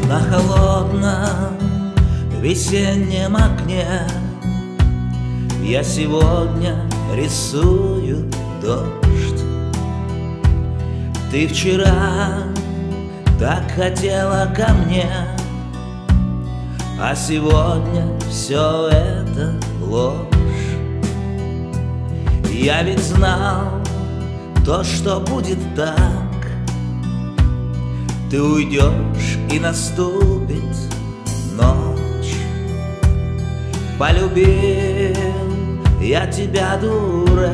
На холодном весеннем окне я сегодня рисую дождь. Ты вчера так хотела ко мне, а сегодня все это ложь. Я ведь знал то, что будет так. Ты уйдешь и наступит ночь. Полюбил я тебя, дурак,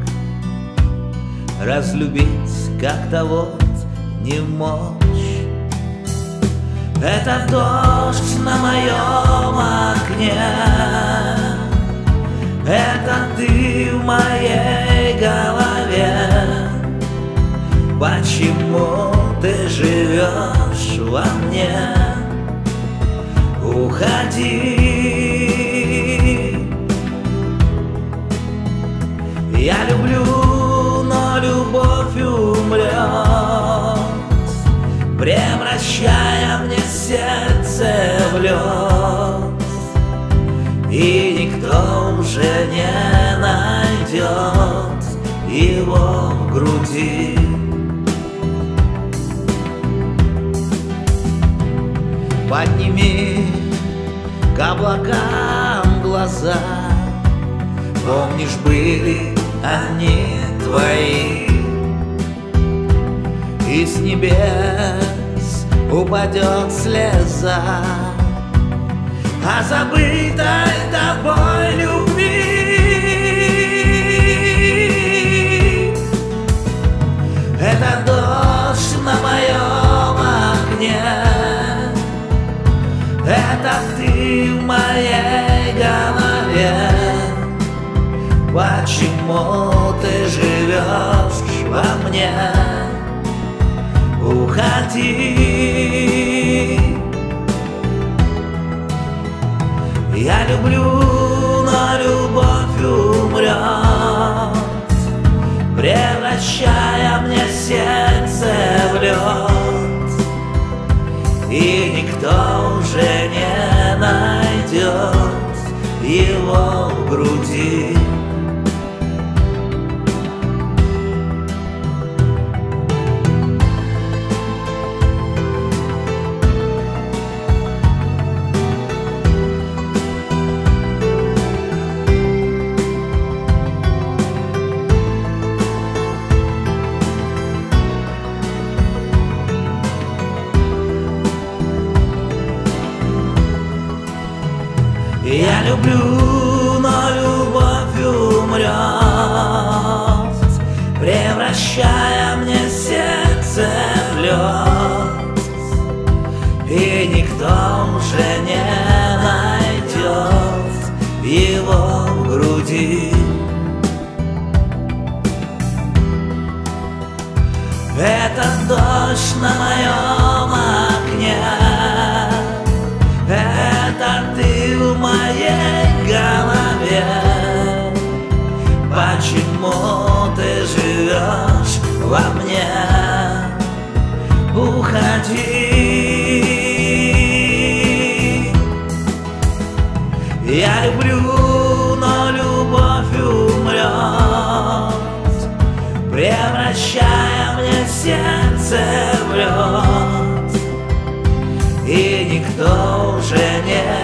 разлюбить как-то вот не мочь. Это дождь на моем окне, это ты в моей голове. Почему ты живешь во мне? Уходи. Я люблю, но любовь умрет, превращая мне сердце в лед. И никто уже не найдет его в груди. Подними к облакам глаза, помнишь, были они твои. И с небес упадет слеза о забытой тобой любви. Это дождь на моем окне, это ты в моей голове. Почему ты живешь во мне? Уходи. Я люблю, но любовь умрет, превращая мне сердце в лед. И никто уже не найдет его в груди. Я люблю, но любовь умрет, превращая мне сердце в лед. И никто уже не найдет его в груди. Это дождь на моем окне, это ты в моей голове. Почему ты живешь во мне? Уходи. Я люблю, но любовь умрет, превращая мне сердце в лед. И никто уже не